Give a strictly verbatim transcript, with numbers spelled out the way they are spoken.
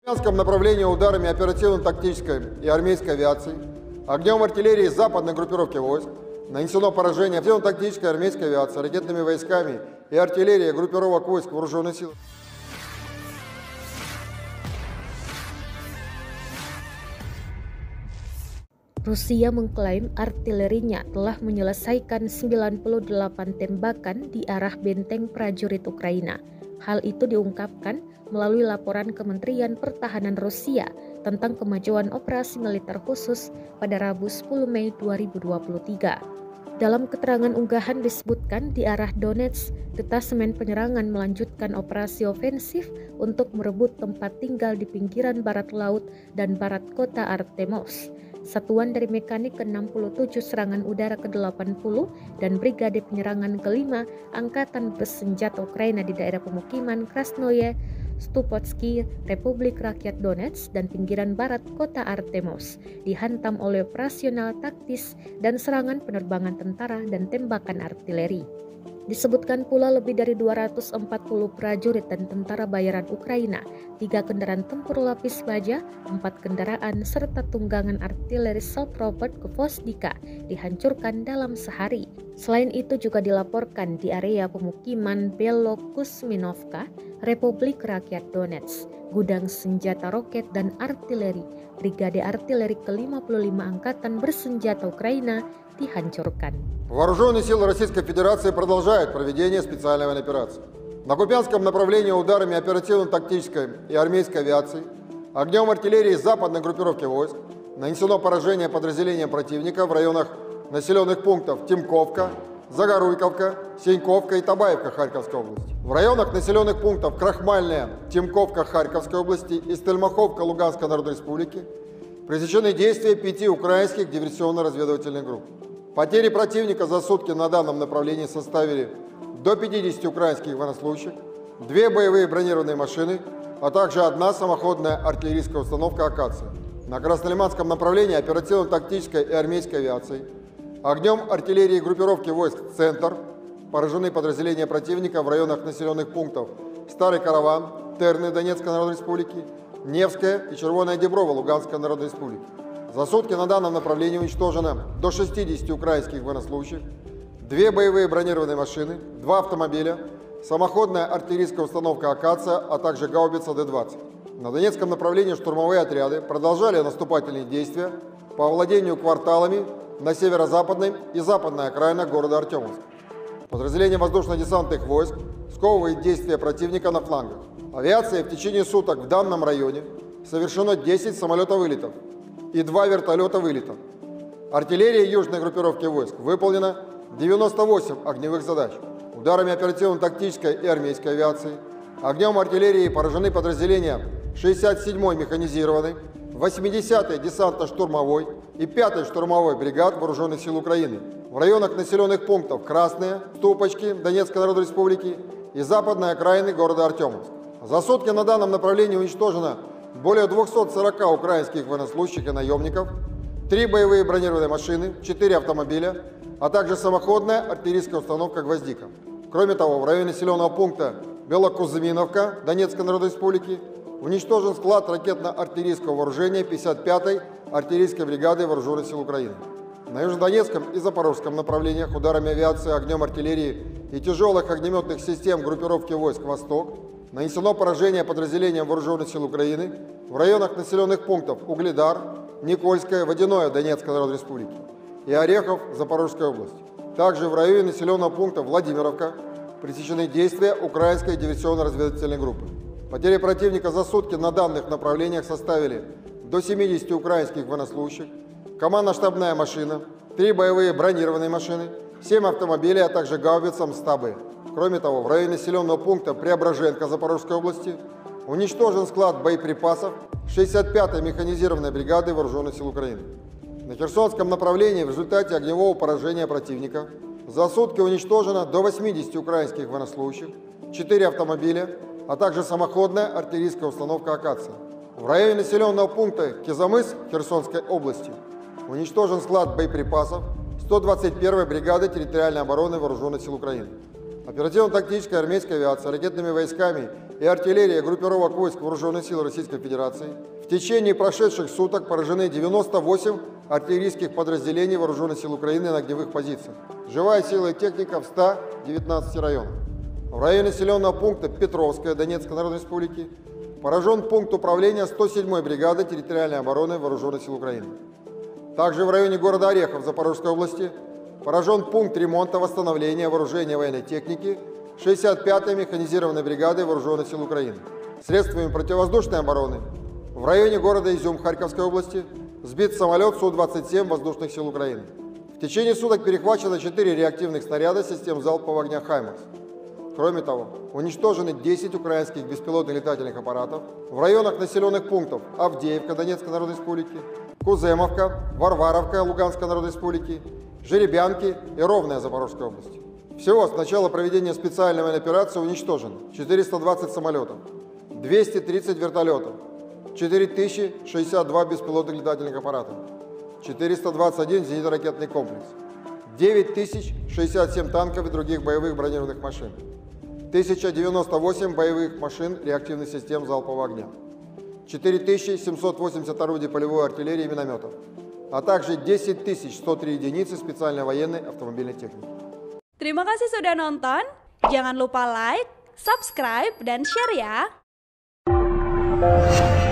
В Купянском направлении ударами оперативно-тактической и армейской авиации, огнем артиллерии западной группировки войск нанесено поражение оперативно-тактической армейской авиации, ракетными войсками и артиллерией группировок войск вооруженных сил. Rusia mengklaim artilerinya telah menyelesaikan sembilan puluh delapan tembakan di arah benteng prajurit Ukraina. Hal itu diungkapkan melalui laporan Kementerian Pertahanan Rusia tentang kemajuan operasi militer khusus pada Rabu sepuluh Mei dua ribu dua puluh tiga. Dalam keterangan unggahan disebutkan di arah Donetsk, detasemen penyerangan melanjutkan operasi ofensif untuk merebut tempat tinggal di pinggiran barat laut dan barat kota Artemos. Satuan dari Mekanik ke enam puluh tujuh Serangan Udara ke delapan puluh dan Brigade Penyerangan kelima Angkatan Bersenjata Ukraina di daerah pemukiman Krasnoye, Stupotsky, Republik Rakyat Donetsk dan pinggiran barat kota Artemos dihantam oleh operasional taktis dan serangan penerbangan tentara dan tembakan artileri. Disebutkan pula lebih dari dua ratus empat puluh prajurit dan tentara bayaran Ukraina, tiga kendaraan tempur lapis baja, empat kendaraan serta tunggangan artileri Salt Robert Gvozdika dihancurkan dalam sehari. Selain itu juga dilaporkan di area pemukiman Belokusminovka, Republik Rakyat Donetsk, gudang senjata roket dan artileri, Brigade Artileri ke lima puluh lima Angkatan Bersenjata Ukraina dihancurkan. Вооруженные силы Российской Федерации продолжают проведение специальной военной операции. На Купянском направлении ударами оперативно-тактической и армейской авиации, огнем артиллерии западной группировки войск нанесено поражение подразделениям противника в районах населенных пунктов Тимковка, Загоруйковка, Сеньковка и Табаевка Харьковской области. В районах населенных пунктов Крахмальная, Тимковка Харьковской области и Стельмаховка Луганской Народной Республики пресечены действия пяти украинских диверсионно-разведывательных групп. Потери противника за сутки на данном направлении составили до пятидесяти украинских военнослужащих, две боевые бронированные машины, а также одна самоходная артиллерийская установка «Акация». На Краснолиманском направлении оперативно-тактической и армейской авиации огнем артиллерии группировки войск «Центр» поражены подразделения противника в районах населенных пунктов Старый Караван, Терны Донецкой Народной Республики, Невская и Червоная Деброва Луганской Народной Республики. За сутки на данном направлении уничтожено до шестидесяти украинских военнослужащих, две боевые бронированные машины, два автомобиля, самоходная артиллерийская установка «Акация», а также гаубица Д двадцать. На Донецком направлении штурмовые отряды продолжали наступательные действия по овладению кварталами на северо-западной и западной окраинах города Артемовск. Подразделение воздушно-десантных войск сковывает действия противника на флангах. Авиация в течение суток в данном районе совершено десять самолетов-вылетов и два вертолета вылетов. Артиллерия южной группировки войск выполнено девяносто восемь огневых задач. Ударами оперативно-тактической и армейской авиации, огнем артиллерии поражены подразделения шестьдесят седьмой механизированной, восьмидесятой десантно-штурмовой и пятой штурмовой бригад Вооруженных сил Украины в районах населенных пунктов Красные, Ступочки Донецкой Народной Республики и западной окраины города Артемовск. За сутки на данном направлении уничтожено более двухсот сорока украинских военнослужащих и наемников, три боевые бронированные машины, четыре автомобиля, а также самоходная артиллерийская установка «Гвоздика». Кроме того, в районе населенного пункта Белокузминовка Донецкой Народной Республики уничтожен склад ракетно-артиллерийского вооружения пятьдесят пятой артиллерийской бригады Вооруженных сил Украины. На Южнодонецком и Запорожском направлениях ударами авиации, огнем артиллерии и тяжелых огнеметных систем группировки войск «Восток» нанесено поражение подразделениям Вооруженных сил Украины в районах населенных пунктов Угледар, Никольское, Водяное Донецкой Народной Республики и Орехов Запорожской области. Также в районе населенного пункта Владимировка пресечены действия украинской диверсионно-разведывательной группы. Потери противника за сутки на данных направлениях составили до семидесяти украинских военнослужащих, командно-штабная машина, три боевые бронированные машины, семь автомобилей, а также гаубица МСТА-Б. Кроме того, в районе населенного пункта Преображенка Запорожской области уничтожен склад боеприпасов шестьдесят пятой механизированной бригады Вооруженных сил Украины. На Херсонском направлении в результате огневого поражения противника за сутки уничтожено до восьмидесяти украинских военнослужащих, четыре автомобиля, а также самоходная артиллерийская установка «Акация». В районе населенного пункта Кизамыс Херсонской области уничтожен склад боеприпасов сто двадцать первой бригады территориальной обороны Вооруженных сил Украины. Оперативно-тактической армейской авиации, ракетными войсками и артиллерией группировок войск Вооруженных сил Российской Федерации в течение прошедших суток поражены девяносто восемь артиллерийских подразделений Вооруженных сил Украины на огневых позициях. Живая сила и техника в ста девятнадцати районах. В районе населенного пункта Петровская Донецкой Народной Республики поражен пункт управления сто седьмой бригады территориальной обороны Вооруженных сил Украины. Также в районе города Орехов Запорожской области поражен пункт ремонта, восстановления, вооружения военной техники шестьдесят пятой механизированной бригады Вооруженных сил Украины. Средствами противовоздушной обороны в районе города Изюм Харьковской области сбит самолет Су двадцать семь Воздушных сил Украины. В течение суток перехвачено четыре реактивных снаряда систем залпового огня «Хаймарс». Кроме того, уничтожены десять украинских беспилотных летательных аппаратов в районах населенных пунктов Авдеевка Донецкой Народной Республики, Куземовка, Варваровка Луганской Народной Республики, Жеребянки и Ровная Запорожской области. Всего с начала проведения специальной военной операции уничтожено четыреста двадцать самолетов, двести тридцать вертолетов, четыре тысячи шестьдесят два беспилотных летательных аппарата, четыреста двадцать один зенитно-ракетный комплекс, девять тысяч шестьдесят семь танков и других боевых бронированных машин, тысяча девяносто восемь боевых машин реактивных систем залпового огня, четыре тысячи семьсот восемьдесят орудий полевой артиллерии и минометов, а также десять тысяч сто три единицы специальной военной автомобильной техники. Terima kasih sudah nonton. Jangan lupa like, subscribe, dan share ya.